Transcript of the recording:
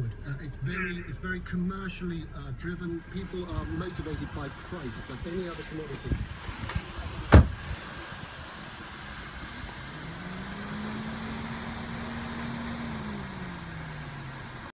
would. It's very commercially driven. People are motivated by price. It's like any other commodity.